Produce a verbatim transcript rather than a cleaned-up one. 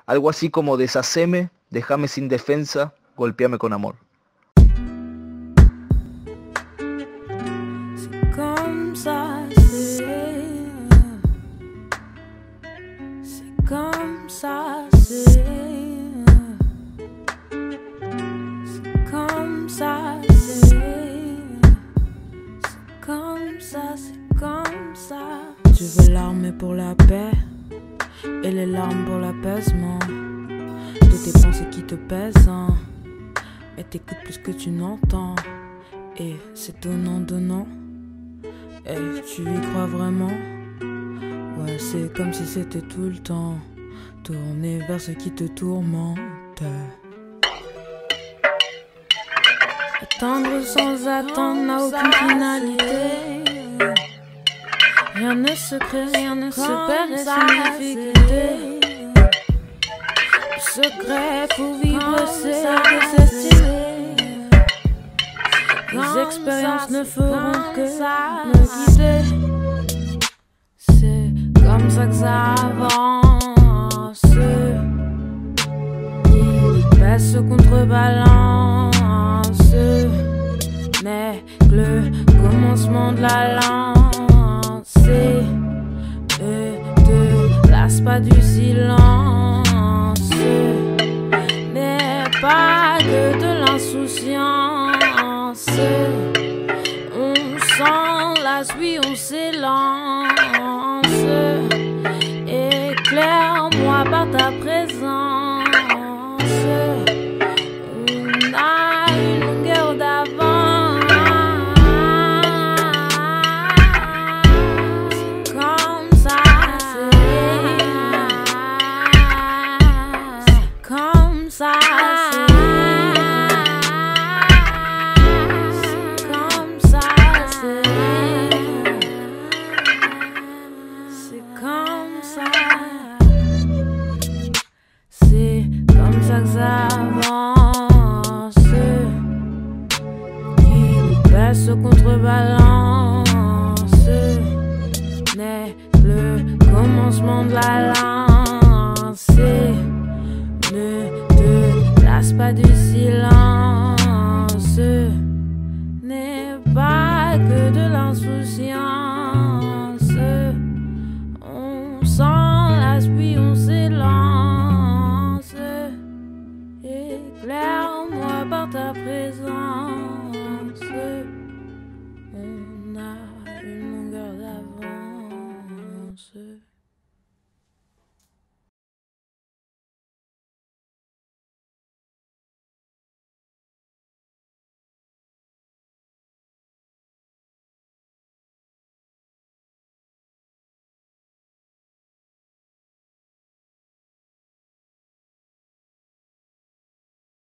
Algo así como deshaceme, déjame sin defensa, golpeame con amor. C'est comme ça, c'est... C'est comme ça, c'est... C'est comme ça, c'est... C'est comme ça, c'est comme ça. Tu veux l'armée pour la paix et les larmes pour l'apaisement de tes pensées qui te pèsent, hein. Mais t'écoutes plus que tu n'entends. Et c'est donnant, donnant. Et tu y crois vraiment? Ouais, c'est comme si c'était tout le temps tourné vers ce qui te tourmente. Attendre sans attendre n'a aucune finalité. Rien ne se crée, rien ne se perd et sans difficulté. Le secret pour vivre, c'est de s'estimer. Les expériences ne feront que nous guider. C'est comme ça que ça avance. Qui pèse ce contrebalance n'est que le commencement de la lancée. Et te lasse pas du silence. N'est pas que de l'insouciance. On s'enlace, oui on s'élance. Éclaire-moi par ta présence. On a une longueur d'avance. C'est comme ça, c'est comme ça. Ça avance, qui pèse ce contrebalance n'est le commencement de la lancée. Ne te lasse pas du silence.